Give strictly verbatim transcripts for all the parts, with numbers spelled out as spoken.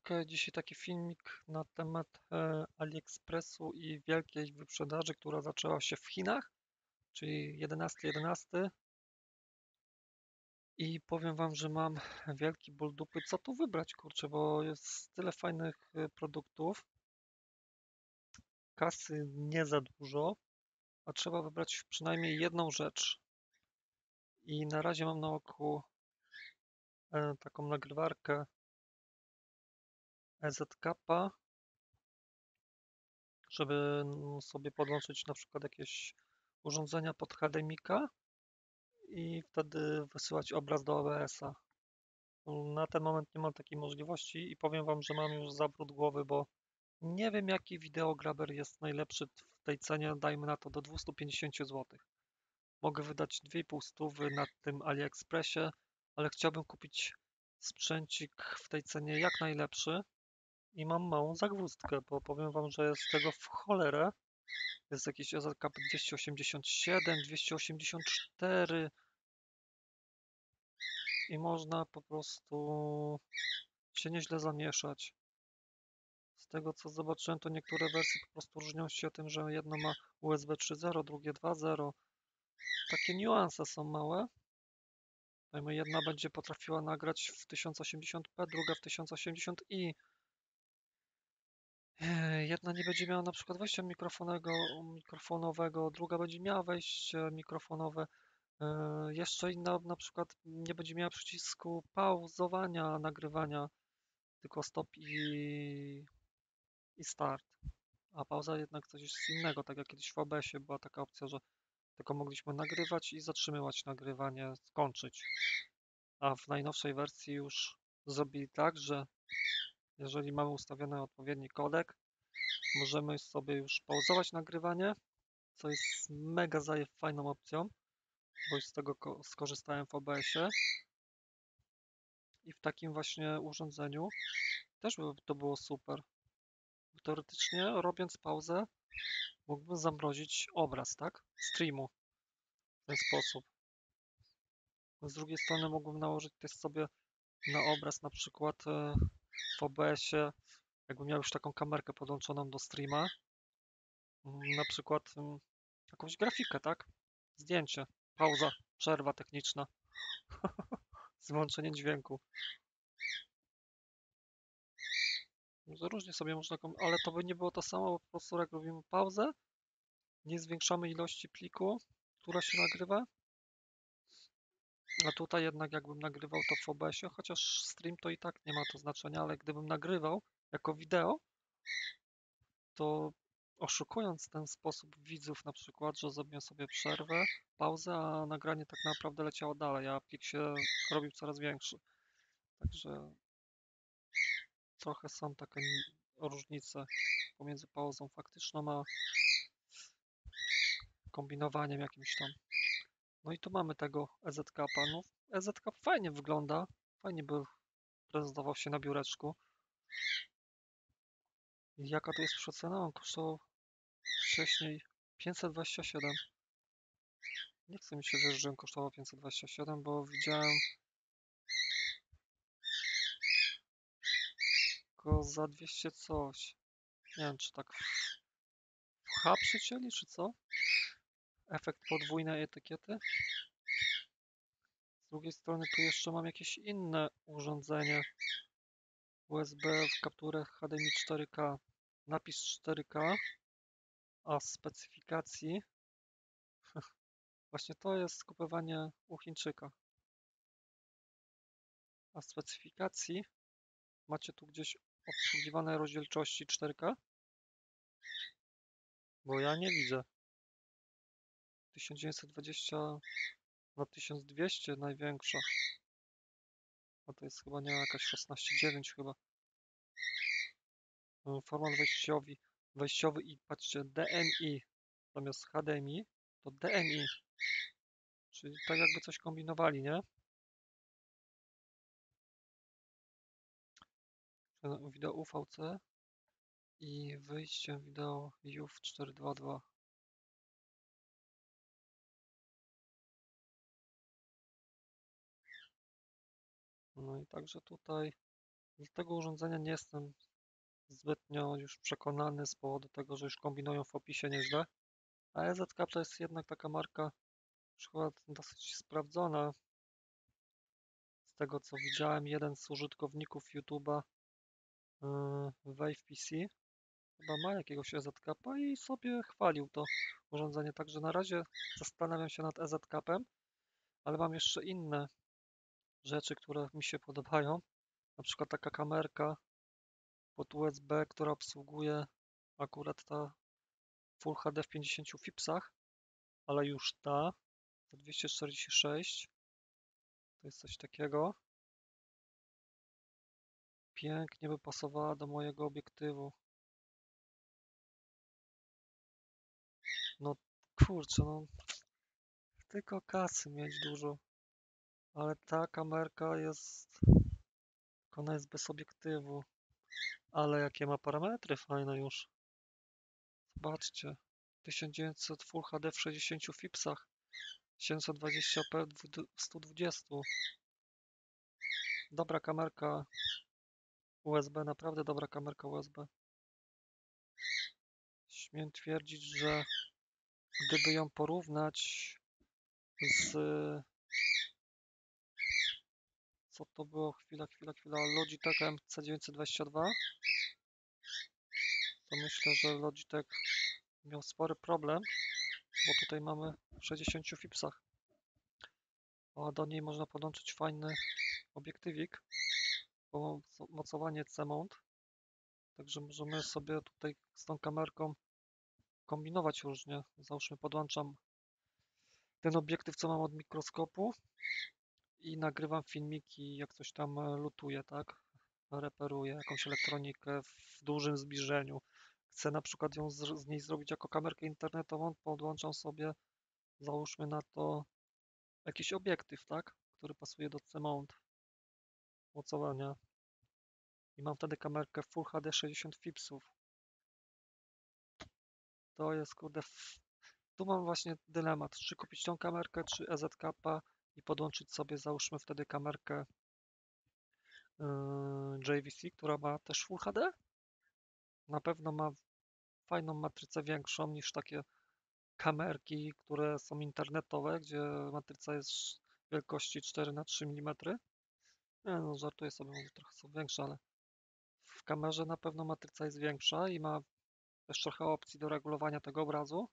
Ok, dzisiaj taki filmik na temat e, AliExpressu i wielkiej wyprzedaży, która zaczęła się w Chinach, czyli jedenastego jedenastego. I powiem wam, że mam wielki ból dupy, co tu wybrać, kurczę, bo jest tyle fajnych e, produktów, kasy nie za dużo, a trzeba wybrać przynajmniej jedną rzecz. I na razie mam na oku e, taką nagrywarkę E Z K, żeby mm, sobie podłączyć na przykład jakieś urządzenia pod H D M I i wtedy wysyłać obraz do O B S-a. Na ten moment nie mam takiej możliwości i powiem wam, że mam już zawrót głowy, bo nie wiem jaki wideograber jest najlepszy w tej cenie, dajmy na to do dwieście pięćdziesiąt złotych. Mogę wydać dwie i pół stówy na tym AliExpressie, ale chciałbym kupić sprzęcik w tej cenie jak najlepszy i mam małą zagwozdkę, bo powiem wam, że jest tego w cholerę. Jest jakiś E Z K dwieście osiemdziesiąt siedem, dwieście osiemdziesiąt cztery, i można po prostu się nieźle zamieszać. Z tego co zobaczyłem, to niektóre wersje po prostu różnią się tym, że jedno ma U S B trzy zero, drugie dwa zero. Takie niuanse są małe. Jedna będzie potrafiła nagrać w tysiąc osiemdziesiąt p, druga w tysiąc osiemdziesiąt i. Jedna nie będzie miała na przykład wejścia mikrofonego, mikrofonowego, druga będzie miała wejście mikrofonowe. Jeszcze inna na przykład nie będzie miała przycisku pauzowania nagrywania, tylko stop i, i start. A pauza jednak coś jest innego, tak jak kiedyś w O B S-ie była taka opcja, że tylko mogliśmy nagrywać i zatrzymywać nagrywanie, skończyć. A w najnowszej wersji już zrobili tak, że jeżeli mamy ustawiony odpowiedni kodek, możemy sobie już pauzować nagrywanie, co jest mega zaje fajną opcją, bo już z tego skorzystałem w O B S-ie. I w takim właśnie urządzeniu też by to było super. Teoretycznie robiąc pauzę mógłbym zamrozić obraz, tak? Streamu w ten sposób. Z drugiej strony mógłbym nałożyć też sobie na obraz na przykład e, w O B S-ie, jakbym miał już taką kamerkę podłączoną do streama, mm, na przykład mm, jakąś grafikę, tak? Zdjęcie, pauza, przerwa techniczna, złączenie dźwięku. No różnie sobie można, ale to by nie było to samo, bo po prostu jak robimy pauzę, nie zwiększamy ilości pliku, która się nagrywa. A tutaj jednak jakbym nagrywał to w O B S-ie, chociaż stream to i tak nie ma to znaczenia, ale gdybym nagrywał jako wideo, to oszukując w ten sposób widzów na przykład, że zrobię sobie przerwę, pauzę, a nagranie tak naprawdę leciało dalej, a plik się robił coraz większy. Także trochę są takie różnice pomiędzy pauzą faktyczną a kombinowaniem jakimś tam. No i tu mamy tego E Z K panów. E Z K fajnie wygląda, fajnie by prezentował się na biureczku. I jaka to jest przecena? On kosztował wcześniej pięćset dwadzieścia siedem. Nie chce mi się wierzyć, że on kosztował pięćset dwadzieścia siedem, bo widziałem go za dwieście coś. Nie wiem, czy tak w H przycięli, czy co? Efekt podwójnej etykiety. Z drugiej strony tu jeszcze mam jakieś inne urządzenie U S B w kapturę H D M I cztery K. Napis cztery K, a z specyfikacji właśnie to jest kupowanie u Chińczyka. A w specyfikacji macie tu gdzieś obsługiwane rozdzielczości cztery K? Bo ja nie widzę. tysiąc dziewięćset dwadzieścia na tysiąc dwieście największa. A to jest chyba nie jakaś szesnaście dziewięć chyba. Format wejściowy, wejściowy i patrzcie D M I zamiast H D M I to D M I. Czyli tak jakby coś kombinowali, nie? Wideo U V C i wyjście wideo U W czterysta dwadzieścia dwa. No i także tutaj Z tego urządzenia nie jestem zbytnio już przekonany z powodu tego, że już kombinują w opisie nieźle. A E Z K to jest jednak taka marka już chyba dosyć sprawdzona. Z tego co widziałem, jeden z użytkowników YouTube'a yy, Wave P C chyba ma jakiegoś E Z K i sobie chwalił to urządzenie. Także na razie zastanawiam się nad E Z K-em, ale mam jeszcze inne rzeczy, które mi się podobają. Na przykład taka kamerka pod U S B, która obsługuje akurat ta Full H D w pięćdziesięciu fipsach, ale już ta za dwieście czterdzieści sześć to jest coś takiego. Pięknie by pasowała do mojego obiektywu. No kurczę, no tylko kasy mieć dużo, ale ta kamerka jest, ona jest bez obiektywu, ale jakie ma parametry fajne już. Zobaczcie, tysiąc dziewięćset Full H D w sześćdziesięciu fipsach, siedemset dwadzieścia p w stu dwudziestu. Dobra kamerka U S B, naprawdę dobra kamerka U S B. Śmiem twierdzić, że gdyby ją porównać z... Co to było? Chwila, chwila, chwila. Logitech M C dziewięćset dwadzieścia dwa. To myślę, że Logitech miał spory problem, bo tutaj mamy w sześćdziesięciu fipsach. A do niej można podłączyć fajny obiektywik, mocowanie C-mount. Także możemy sobie tutaj z tą kamerką kombinować różnie. Załóżmy, podłączam ten obiektyw, co mam od mikroskopu i nagrywam filmiki, jak coś tam lutuję, tak? Reperuję jakąś elektronikę w dużym zbliżeniu. Chcę na przykład ją z, z niej zrobić jako kamerkę internetową, podłączam sobie, załóżmy na to jakiś obiektyw, tak? Który pasuje do C-mount mocowania. I mam wtedy kamerkę Full H D sześćdziesiąt fipsów. To jest, kurde, f... tu mam właśnie dylemat, czy kupić tą kamerkę, czy E Z K i podłączyć sobie, załóżmy wtedy kamerkę yy, J V C, która ma też Full H D. Na pewno ma fajną matrycę większą niż takie kamerki, które są internetowe, gdzie matryca jest wielkości cztery na trzy milimetry. Nie no, żartuję sobie, może trochę są większe, ale w kamerze na pewno matryca jest większa i ma też trochę opcji do regulowania tego obrazu.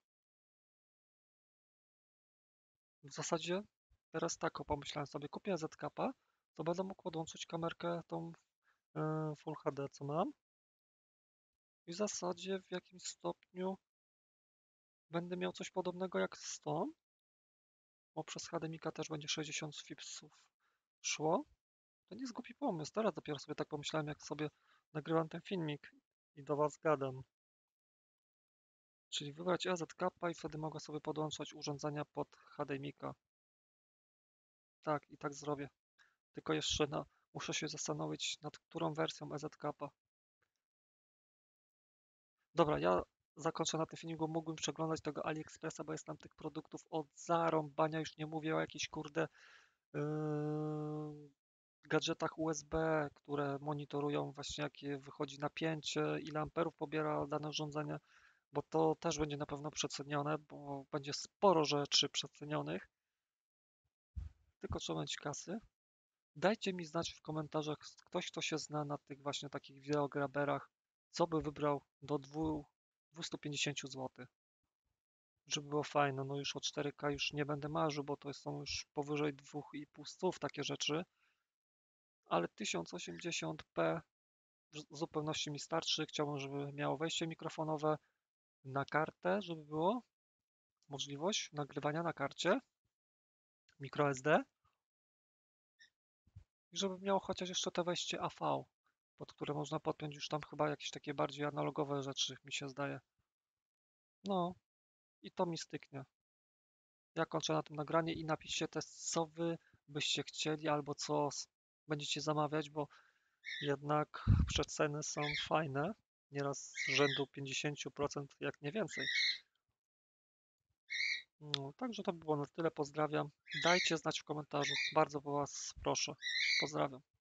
W zasadzie teraz tak, o, pomyślałem sobie, kupię Z K, to będę mógł podłączyć kamerkę tą yy, Full H D, co mam. I w zasadzie w jakimś stopniu będę miał coś podobnego jak z tą, bo przez H D M I też będzie sześćdziesiąt fipsów szło. To nie jest głupi pomysł. Teraz dopiero sobie tak pomyślałem, jak sobie nagrywam ten filmik i do Was gadam. Czyli wybrać E Z K i wtedy mogę sobie podłączać urządzenia pod H D M I. Tak, i tak zrobię. Tylko jeszcze na, muszę się zastanowić, nad którą wersją E Z K. Dobra, ja zakończę na tym filmiku. Mógłbym przeglądać tego AliExpressa, bo jest tam tych produktów od zarąbania. Już nie mówię o jakichś, kurde, yy, gadżetach U S B, które monitorują właśnie jakie wychodzi napięcie, ile amperów pobiera dane urządzenie, bo to też będzie na pewno przecenione, bo będzie sporo rzeczy przecenionych, tylko trzeba mieć kasy. Dajcie mi znać w komentarzach, ktoś, kto się zna na tych właśnie takich wideograberach, co by wybrał do dwieście pięćdziesiąt złotych, żeby było fajne. No już o cztery K już nie będę marzył, bo to są już powyżej dwa i pół stów takie rzeczy, ale tysiąc osiemdziesiąt p w zupełności mi starczy. Chciałbym, żeby miało wejście mikrofonowe na kartę, żeby było możliwość nagrywania na karcie microSD i żeby miało chociaż jeszcze te wejście A V, pod które można podpiąć już tam chyba jakieś takie bardziej analogowe rzeczy, mi się zdaje. No i to mi styknie. Ja kończę na tym nagranie i napiszcie też, co wy byście chcieli albo co będziecie zamawiać, bo jednak przeceny są fajne, nieraz z rzędu pięćdziesiąt procent, jak nie więcej. No, także to by było na tyle. Pozdrawiam. Dajcie znać w komentarzu. Bardzo was proszę. Pozdrawiam.